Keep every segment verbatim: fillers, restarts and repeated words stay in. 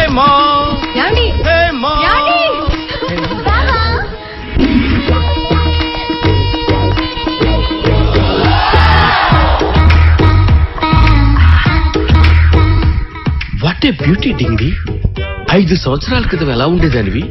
What a beauty డింగి. ఐదు సంవత్సరాల క్రితం ఎలా ఉండేదానివి?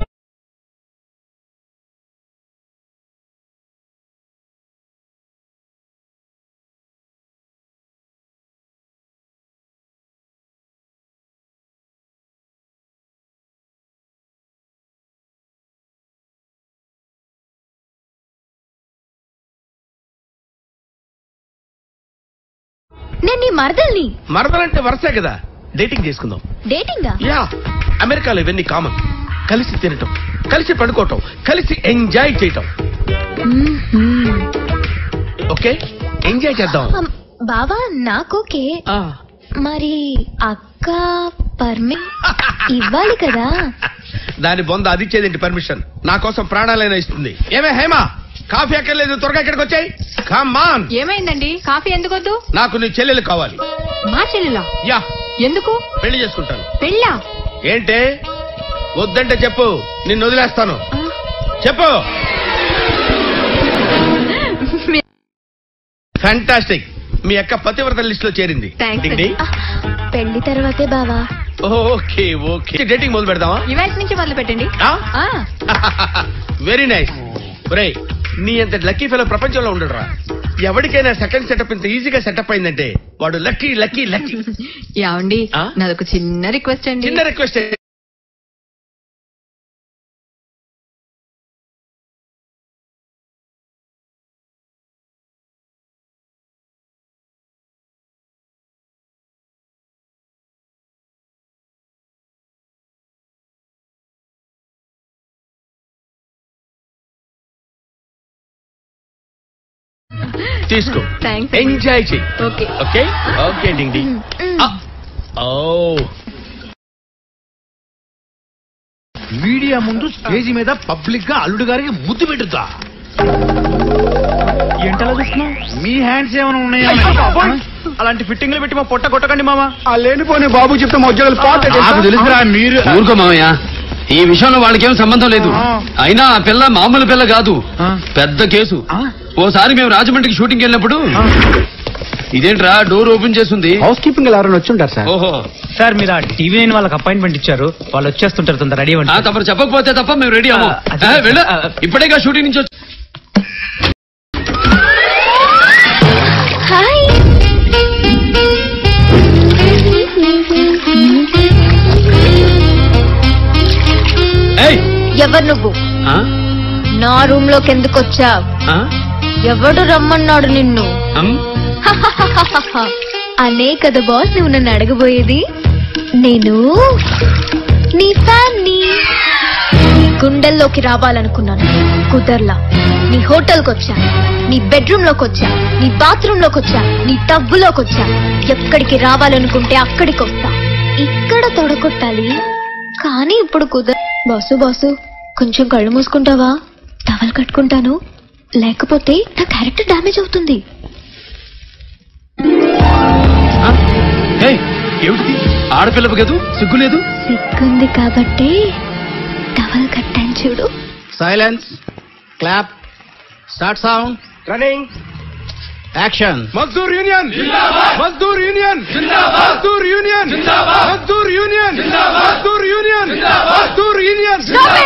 నేను నీ మరదల్ని. మరదలంటే వరసే కదా, డేటింగ్ చేసుకుందాం. డేటింగా? యా, అమెరికాలో ఇవన్నీ కామన్. కలిసి తినటం, కలిసి పడుకోవటం, కలిసి ఎంజాయ్ చేయటం. ఓకే, ఎంజాయ్ చేద్దాం. బావా నాకోకే, మరి అక్క పర్మి ఇవ్వాలి కదా. దాని బొంద అది ఇచ్చేదేంటి పర్మిషన్? నా కోసం ప్రాణాలైనా ఇస్తుంది. ఏమే హేమా, కాఫీ అక్కర్లేదు, త్వరగా ఇక్కడికి వచ్చాయి. Come on. ఏమైందండి? కాఫీ ఎందుకొద్దు? నాకు నీ చెల్లెలు కావాలి. మా చెల్లెలా? యా. ఎందుకు? పెళ్లి చేసుకుంటాను. పెళ్ళా? ఏంటే వద్దంటే చెప్పు, నిన్ను వదిలేస్తాను. చెప్పు. ఫ్యాంటాస్టిక్. మీ అక్క పతివ్రత లిస్ట్ లో చేరింది. పెళ్లి తర్వాతే బావా. ఓకే ఓకే, డేటింగ్ మొదలు పెడదామా? ఇవాళ నుంచి మొదలు పెట్టండి. Very nice. ఒరేయ్, నీ అంత లక్కీ ఫెలో ప్రపంచంలో ఉండడురా. ఎవరికైనా సెకండ్ సెటప్ ఇంత ఈజీగా సెటప్ అయిందంటే వాడు లక్కీ లక్కీ లక్కీ. ఏమండి, నాదొక చిన్న రిక్వెస్ట్ అండి. చిన్న రిక్వెస్ట్. తీసుకో, ఎంజాయ్ చెయ్యి. ఓకే ఓకే ఓకే డిండి. మీడియా ముందు స్టేజీ మీద పబ్లిక్ గా అల్లుడు గారికి ముద్దు పెట్టుద్దా? ఏంటలా చూస్తున్నావు? మీ హ్యాండ్స్ ఏమైనా ఉన్నాయా? అలాంటి ఫిట్టింగ్లు పెట్టి మా పొట్ట కొట్టకండి మామ. ఆ లేనిపోని బాబు చెప్తే మా ఉద్యోగాలు తెలుసురా. మీరు ఊరుకో మామయ్య, ఈ విషయంలో వాళ్ళకేం సంబంధం లేదు. అయినా ఆ పిల్ల మామూలు పిల్ల కాదు, పెద్ద కేసు. ఓసారి మేము రాజమండ్రికి షూటింగ్ వెళ్ళినప్పుడు ఇదేంట్రా డోర్ ఓపెన్ చేస్తుంది. హౌస్ కీపింగ్ ఎవరైనా వచ్చి ఉంటారు సార్. ఓహో సార్, మీరు ఆ టీవీ నైన్ వాళ్ళకి అపాయింట్మెంట్ ఇచ్చారు, వాళ్ళు వచ్చేస్తుంటారు. తొందర రెడీ అవ్వండి. తప్ప చెప్పకపోతే తప్ప మేము రెడీ అవ్వం. వెళ్ళు, ఇప్పుడేగా షూటింగ్ నుంచి వచ్చి. ఎవరు నువ్వు? నా రూమ్ లోకి ఎందుకు వచ్చావు? ఎవడు రమ్మన్నాడు నిన్ను? అనే కదా బాస్ నువ్వు నన్ను అడగబోయేది. నేను నీ ఫ్యాన్ని. నీ గుండెల్లోకి రావాలనుకున్నాను, కుదర్లా. నీ హోటల్కి వచ్చా, నీ బెడ్రూమ్ లోకి వచ్చా, నీ బాత్రూమ్ లోకి వచ్చా, నీ టబ్బులోకి వచ్చా. ఎక్కడికి రావాలనుకుంటే అక్కడికి వస్తా. ఇక్కడ తొడగొట్టాలి కానీ ఇప్పుడు కుదర. బాసు బాసు కొంచెం కళ్ళు మూసుకుంటావా? టవల్ కట్టుకుంటాను, లేకపోతే నా క్యారెక్టర్ డ్యామేజ్ అవుతుంది. ఆడపిల్లపు కదూ, సిగ్గులేదు. సిగ్గుంది కాబట్టి టవల్ కట్టాను చూడు. Silence, clap, start sound, running, action. Mazdoor union Mazdoor union Mazdoor union Mazdoor union Mazdoor union Mazdoor union.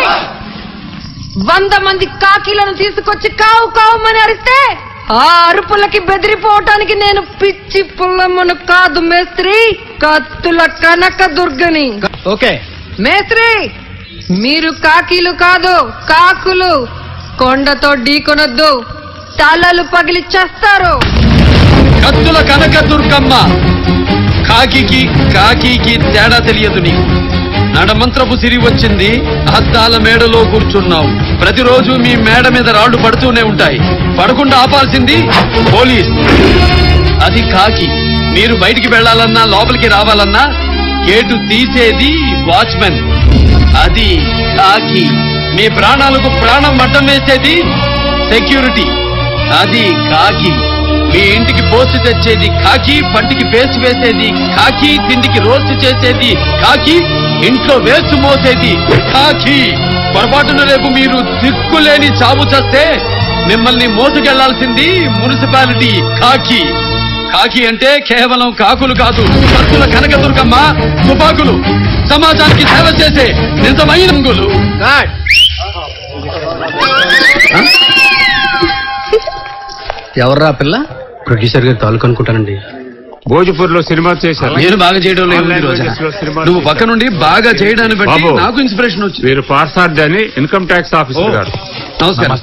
వంద మంది కాకీలను తీసుకొచ్చి కావు కావుమని అరిస్తే ఆ అరుపులకి బెదిరిపోవటానికి నేను పిచ్చి పుల్లమ్మను కాదు మేస్త్రి, కత్తుల కనక దుర్గని. ఓకే మేస్త్రి, మీరు కాకీలు కాదు కాకులు. కొండతో ఢీకొనొద్దు, తలలు పగిలి చేస్తారు. కత్తుల కనక దుర్గమ్మ. కాకికి కాకికి తేడా తెలియదు నీకు. నడమంత్రపు సిరి వచ్చింది, అద్దాల మేడలో కూర్చున్నావు. ప్రతిరోజు మీ మేడ మీద రాళ్లు పడుతూనే ఉంటాయి. పడకుండా ఆపాల్సింది పోలీస్, అది కాకి. మీరు బయటికి వెళ్లాలన్నా లోపలికి రావాలన్నా గేటు తీసేది వాచ్మెన్, అది కాకి. మీ ప్రాణాలకు ప్రాణం మట్టం వేసేది సెక్యూరిటీ, అది కాకి. మీ ఇంటికి పోస్ట్ తెచ్చేది కాకి, పంటికి పేస్ట్ వేసేది కాకి, తిండికి రోస్ట్ చేసేది కాకి, ఇంట్లో వేస్ట్ మోసేది కాకి. పొరపాటున రేపు మీరు దిక్కులేని చావు చేస్తే మిమ్మల్ని మోసుకెళ్లాల్సింది మున్సిపాలిటీ కాకి. కాకి అంటే కేవలం కాకులు కాదు, సత్తుల కనకదుర్గమ్మ తుపాకులు, సమాజానికి సేవ చేసే నిజమైన రంగులు. ఎవర్రా పిల్ల? ప్రొడ్యూసర్ గారు తాలూకు అనుకుంటానండి. భోజ్పూర్ లో సినిమా చేశారు. నేను బాగా చేయడం లేదు రోజా. నువ్వు పక్క నుండి బాగా చేయడాన్ని బట్టి నాకు ఇన్స్పిరేషన్ వచ్చింది. మీరు పార్సార్డ్ అని ఇన్కమ్ ట్యాక్స్ ఆఫీసర్ గారు. నమస్కారం.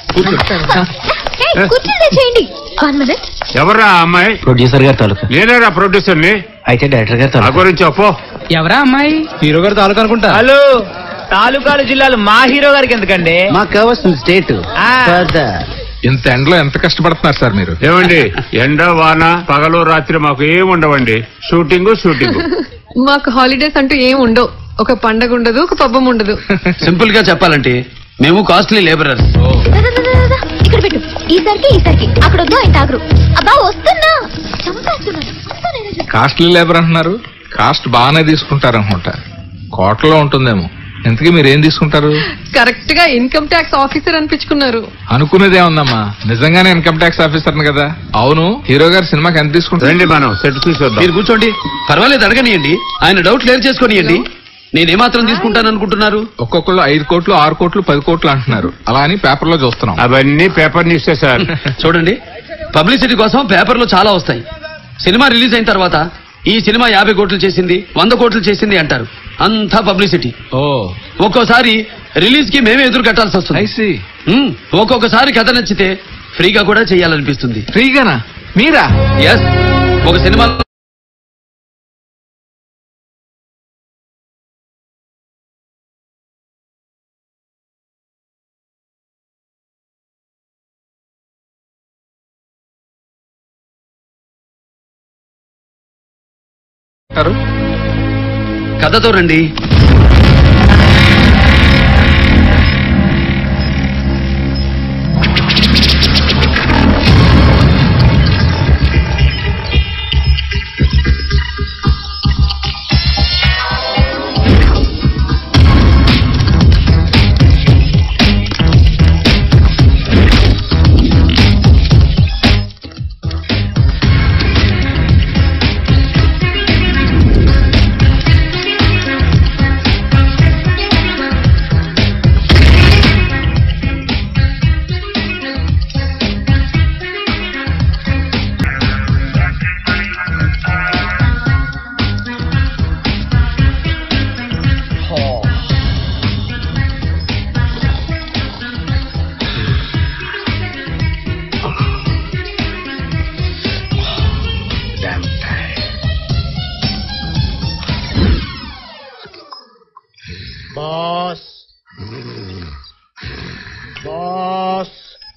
ఎవరా అమ్మాయి? ప్రొడ్యూసర్ గారు తాలూకా. నేనేరా ప్రొడ్యూసర్ ని. అయితే డైరెక్టర్ గారు ఆ తాలూకా. గురించి అప్పో. ఎవరా అమ్మాయి? హీరో గారు తాలూకా అనుకుంటా. హలో, తాలూకాలు జిల్లాలు మా హీరో గారికి ఎందుకండి? మాకు కావాల్సిన స్టేట్. ఇంత ఎండలో ఎంత కష్టపడుతున్నారు సార్ మీరు? ఏమండి, ఎండ వాన పగలు రాత్రి మాకు ఏం ఉండవండి. Shooting shooting. మాకు హాలిడేస్ అంటూ ఏం ఉండవు. ఒక పండగ ఉండదు, ఒక పబ్బం ఉండదు. సింపుల్ గా చెప్పాలంటే మేము కాస్ట్లీ లేబరర్స్. ఇక్కడ పెట్టు. ఈసారికి ఈసారికి అక్కడ వద్దు, ఆయన తాగరు. అబ్బా వస్తున్నా, చంపేస్తున్నాను. కాస్ట్లీ లేబర్ అంటున్నారు, కాస్ట్ బాగానే తీసుకుంటారు అనుకుంటా. కోటలో ఉంటుందేమో. ఇంతకీ మీరు ఏం తీసుకుంటారు? కరెక్ట్ గా ఇన్కమ్ ట్యాక్స్ ఆఫీసర్ అనిపించుకున్నారు. అనుకునేదే ఉందమ్మా, నిజంగానే ఇన్కమ్ ట్యాక్స్ ఆఫీసర్ని కదా. అవును, హీరో గారు సినిమాకి ఎంత తీసుకుంటారు? రండి మనం సెట్ చూసొద్దాం. మీరు కూర్చోండి, పర్వాలేదు, అడగనియండి. ఆయన డౌట్ క్లియర్ చేసుకోనియండి. నేనేమాత్రం తీసుకుంటాను అనుకుంటున్నారు? ఒక్కొక్కళ్ళు ఐదు కోట్లు ఆరు కోట్లు పది కోట్లు అంటున్నారు. అలా అని పేపర్ లో చూస్తున్నాం. అవన్నీ పేపర్ న్యూసే సార్. చూడండి, పబ్లిసిటీ కోసం పేపర్లో చాలా వస్తాయి. సినిమా రిలీజ్ అయిన తర్వాత ఈ సినిమా యాభై కోట్లు చేసింది, వంద కోట్లు చేసింది అంటారు. అంతా పబ్లిసిటీ. ఓ, ఒక్కోసారి రిలీజ్ కి మేమే ఎదురు కట్టాల్సి వస్తుంది. ఐసి. ఉమ్, ఒక్కొక్కసారి కథ నచ్చితే ఫ్రీగా కూడా చేయాలనిపిస్తుంది. ఫ్రీగానా? మీరా? ఎస్, ఒక సినిమా కథతో రండి. బాస్ బాస్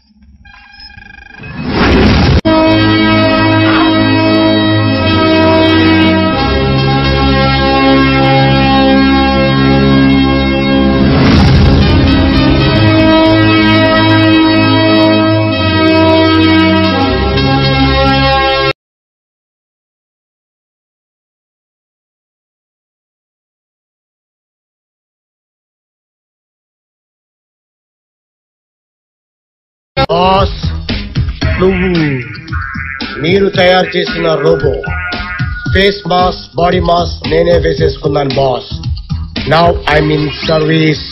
బాస్ నువ్వు మీరు తయారు చేసిన robo face mass body mass నేనే వేసేసుకున్నాను boss. Now I'm in service.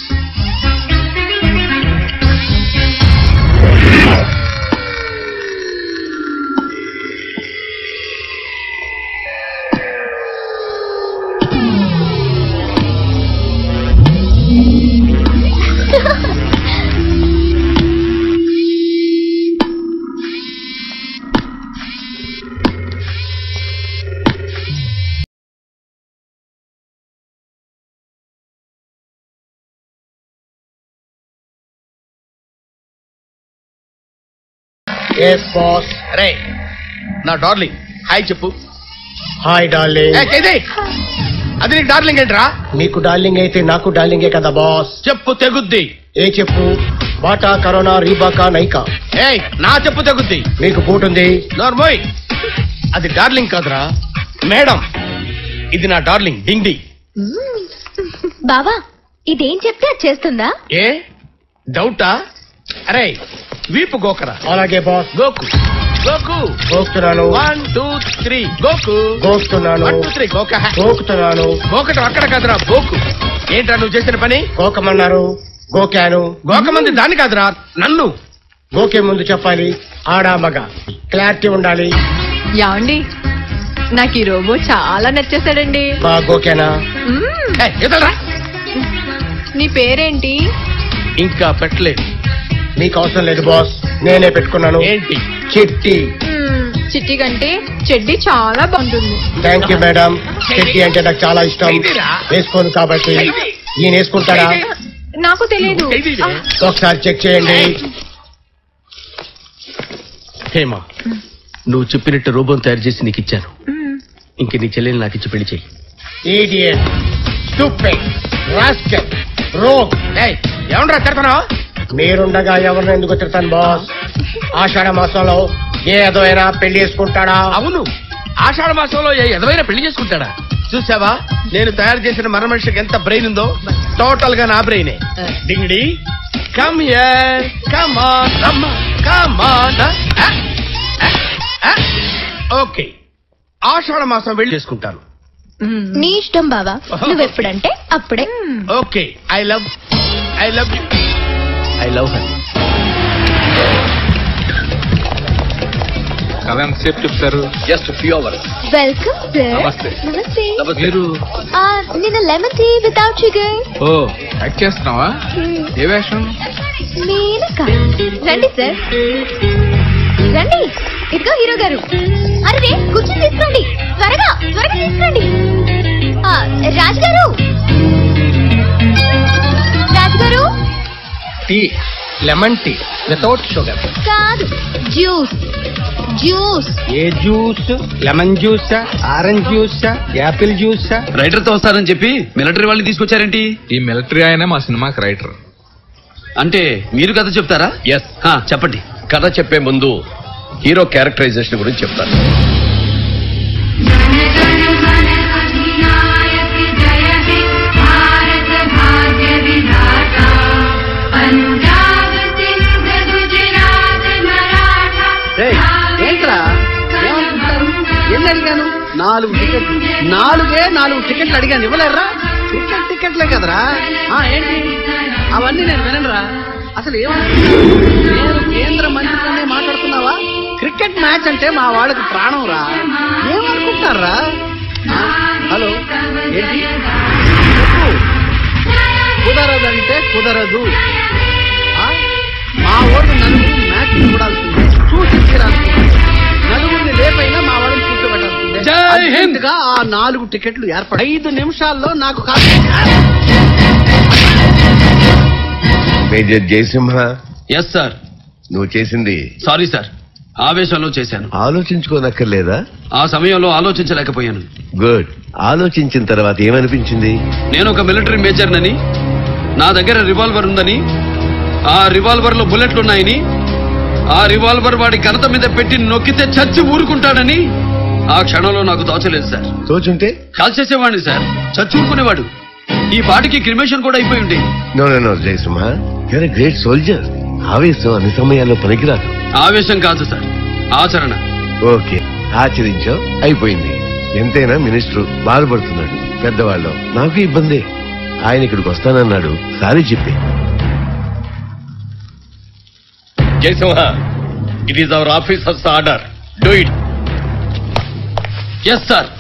Yes boss. అరే నా డార్లింగ్ హాయ్ చెప్పు. Hi darling. అది నీకు డార్లింగ్ ఏంట్రా? నీకు డార్లింగ్ అయితే నాకు డార్లింగే కదా బాస్. చెప్పు తెగుద్ది. ఏ చెప్పు? బాటా కరోనా రీబాకా నైకా. ఏయ్ నా చెప్పు తగ్గుద్ది. మీకు బూట్ ఉంది. నోర్మోయ్ అది డార్లింగ్ కాదురా మేడం, ఇది నా డార్లింగ్ డింగ్డి. బావా ఇదేం చెప్తే అది చేస్తుందా? ఏ డౌటా? అరే వీపు గోకరా. అలాగే బాస్. గోకు గోకు గోకుతున్నాను. వన్ టూ త్రీ గోకు. గోకుతున్నాను. వన్ టూ త్రీ గోక. గోకుతున్నాను. గోకటం అక్కడ కాదురా గోకు. ఏంట్రా నువ్వు చేసిన పని? గోకమన్నారు, గోకాను. గోకమంది దాన్ని కాదురా నన్ను. గోకే ముందు చెప్పాలి ఆడా మగ, క్లారిటీ ఉండాలి. యాండి నాకు ఈ రోబో చాలా నచ్చేసాడండి. బా గోకేనా? ఏయ్, ఎదలరా. నీ పేరేంటి? ఇంకా పెట్టలేదు. మీకు అవసరం లేదు బాస్, నేనే పెట్టుకున్నాను. ఏంటి? చిట్టి. చిట్టి కంటే చెడ్డి చాలా బాగుంటుంది. Thank you madam. చిట్టి అంటే నాకు చాలా ఇష్టం. వేసుకోను కాబట్టి. ఈయన వేసుకుంటాడా? నాకు తెలియదు. ఒకసారి చెక్ చేయండి. హేమా నువ్వు చెప్పినట్టు రోబోని తయారు చేసి నీకు ఇచ్చాను. ఇంక నీ చెల్లెలు నాకు ఇచ్చి పెళ్లి చెయ్యి. Idiot, stupid, rascal, rogue. ఏయ్ ఏమంటారా తిడతానా? మీరుండగా ఎవరిని ఎందుకు తిడతాను బాస్? ఆషాఢ మాసంలో ఏ ఏదైనా పెళ్లి చేసుకుంటాడా? అవును, ఆషాఢ మాసంలో ఏ ఎదవైనా పెళ్లి చేసుకుంటాడా? చూసావా నేను తయారు చేసిన మర మనిషికి ఎంత బ్రెయిన్ ఉందో? టోటల్ గా నా బ్రెయినే. డింగిడి come here, come on, come come on. Okay, ఆషాఢ మాసం వెళ్ళి చేసుకుంటాను. నీ ఇష్టం బావా, నువ్వెప్పుడంటే అప్పుడే. Okay, I love I love you I love her. కథ ఎంతసేపు చెప్తారు? Just few hours. Welcome sir. నమస్తే. నమస్తే. మీరు ఆ, నిన్న లెమన్ టీ వితౌట్ షుగర్. ఓ యాక్ట్ చేస్తున్నావా? ఏ వేషం? మేనక. రండి సార్, రండి. ఇదిగో హీరో గారు. అరే కూర్చొని తీసుకోండి, త్వరగా త్వరగా తీసుకోండి. ఆ, రాజు గారు, రాజు గారు. Tea, lemon tea without sugar. కాదు, జ్యూస్ జ్యూస్. ఏ జ్యూస్? లెమన్ జ్యూసా, ఆరెంజ్ జ్యూసా, యాపిల్ జ్యూసా? రైటర్ తో వస్తారని చెప్పి మిలిటరీ వాళ్ళని తీసుకొచ్చారేంటి? ఈ మిలిటరీ ఆయనే మా సినిమాకి రైటర్. అంటే మీరు కథ చెప్తారా? ఎస్. చెప్పండి. కథ చెప్పే ముందు హీరో క్యారెక్టరైజేషన్ గురించి చెప్తాను. ఏంట్రా ఏమనుకుంటారు? ఎన్ని అడిగాను? నాలుగు టికెట్లు. నాలుగే నాలుగు టికెట్లు అడిగాను, ఇవ్వలేరా? టికెట్ టికెట్లే కదరా. ఆ, ఏంటి అవన్నీ నేను వినరా? అసలు ఏమనుకుంటున్నా? నేను కేంద్ర మంత్రితోనే మాట్లాడుతున్నావా? క్రికెట్ మ్యాచ్ అంటే మా వాళ్ళకి ప్రాణం రా. ఏమనుకుంటారా? హలో, ఏంటి చెప్పు. కుదరదంటే కుదరదు. మా వాళ్ళు నలుగురు మ్యాచ్ చూడాల్సిందే, చూసి తీరాల్సిందే. నలుగురిని రేపైనా మా వాళ్ళని కూర్చోబెట్టాల్సిందే. అర్జెంటుగా ఆ నాలుగు టికెట్లు ఏర్పడి ఐదు నిమిషాల్లో నాకు కాదు. మేజర్ జయసింహ. Yes sir. నువ్వు చేసింది సారీ సార్, ఆవేశంలో చేశాను. ఆలోచించుకోనక్కర్లేదా? ఆ సమయంలో ఆలోచించలేకపోయాను. గుడ్. ఆలోచించిన తర్వాత ఏమనిపించింది? నేను ఒక మిలిటరీ మేజర్ నని, నా దగ్గర రివాల్వర్ ఉందని, ఆ రివాల్వర్ లో బుల్లెట్లున్నాయని, ఆ రివాల్వర్ వాడి కనత మీద పెట్టి నొక్కితే చచ్చి ఊరుకుంటాడని ఆ క్షణంలో నాకు తోచలేదు సార్. తోచుంటే కాల్చేసేవాడిని సార్, చచ్చి ఊరుకునేవాడు. ఈ పాటికి క్రిమేషన్ కూడా అయిపోయి ఉండే. No no no Jayasimha, you're a great soldier. ఆవేశం అన్ని సమయాల్లో పనికిరాదు. ఆవేశం కాదు సార్, ఆచరణ. ఓకే, ఆచరించావు, అయిపోయింది. ఎంతైనా మినిస్టర్ బాధపడుతున్నాడు. పెద్దవాళ్ళు నాకు ఇబ్బందే. ఆయన ఇక్కడికి వస్తానన్నాడు, సారీ చెప్పి. Jayasimha, it is our officer's order. Do it. Yes sir.